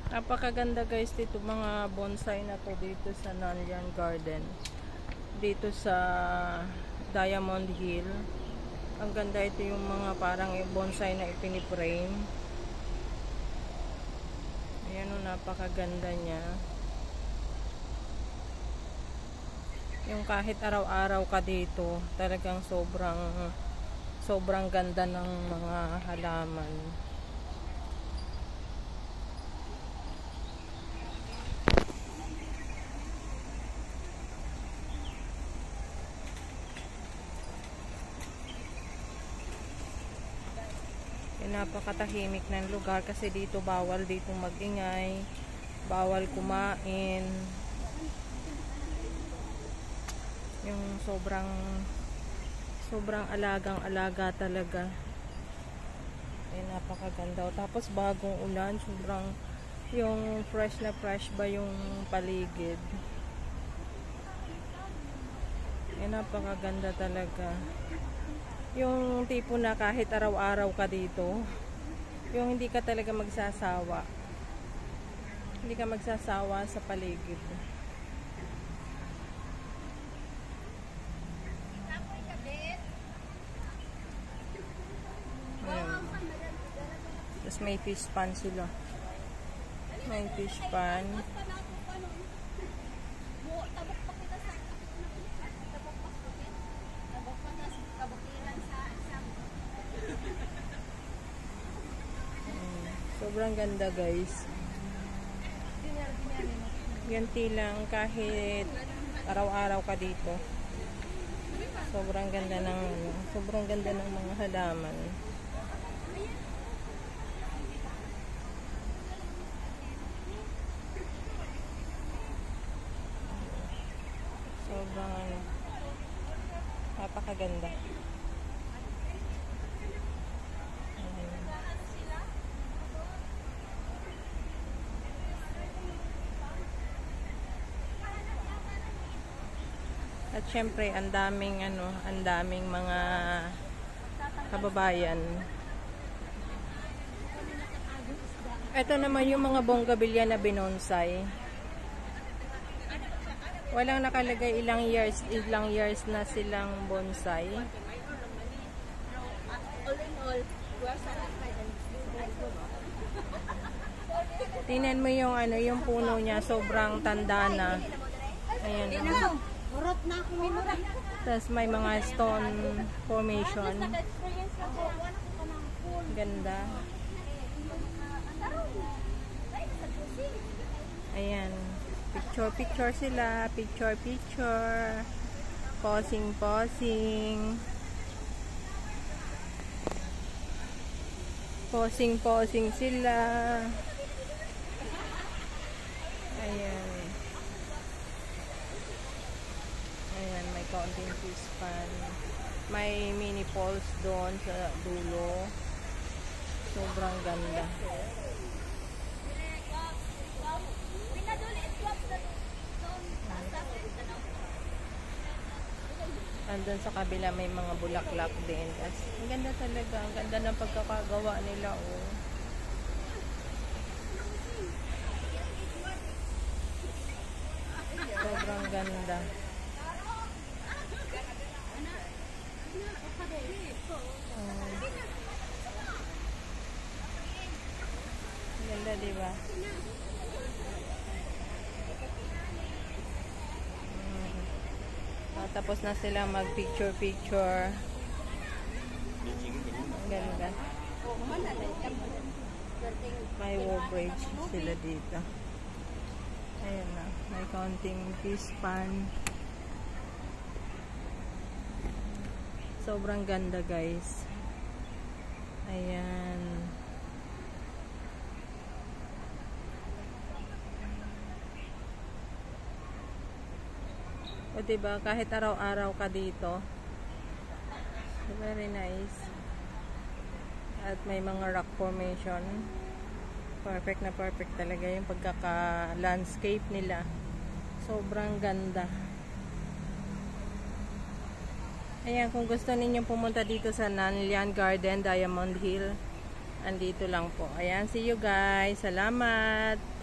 Napakaganda guys dito mga bonsai na to dito sa Nanyang Garden. Dito sa Diamond Hill. Ang ganda, ito yung mga parang bonsai na ipiniprame. Ayan o, napakaganda niya. Yung kahit araw-araw ka dito, talagang sobrang ganda ng mga halaman. Napakatahimik ng lugar kasi dito bawal dito magingay, bawal kumain. Yung sobrang alagang-alaga talaga. Napakaganda. Tapos bagong ulan, sobrang yung fresh na fresh ba yung paligid. Napakaganda talaga. Yung tipo na kahit araw-araw ka dito, yung hindi ka talaga magsasawa. Hindi ka magsasawa sa paligid. Tapos may fish pan sila. May fish pan. Sobrang ganda guys. Ganti lang kahit araw-araw ka dito. Sobrang ganda ng mga halaman. Sobrang napakaganda. At syempre, ang daming mga kababayan. Ito naman yung mga bonggabilya na binonsai. Walang nakalagay ilang years na silang bonsai. Tingnan mo yung yung puno niya, sobrang tanda na. Ayan. Tapos may mga stone formation. Ganda. Ayan. Picture sila. Picture. Posing. Posing sila. Ayan. Ayan, may kaunting fish pan. May mini falls doon sa dulo. Sobrang ganda. Andun sa kabila may mga bulaklak din. Ang ganda talaga. Ang ganda ng pagkakagawa nila. Oh. Sobrang ganda. Ganda, diba? Tapos na sila mag-picture. Ganda. May wall bridge sila dito. Ayan na. May counting fish pan. Sobrang ganda guys. Ayan. O diba, kahit araw-araw ka dito. Very nice. At may mga rock formation. Perfect na perfect talaga yung pagkaka-landscape nila. Sobrang ganda. Ayan, kung gusto ninyong pumunta dito sa Nanyang Garden, Diamond Hill, andito lang po. Ayan, see you guys. Salamat!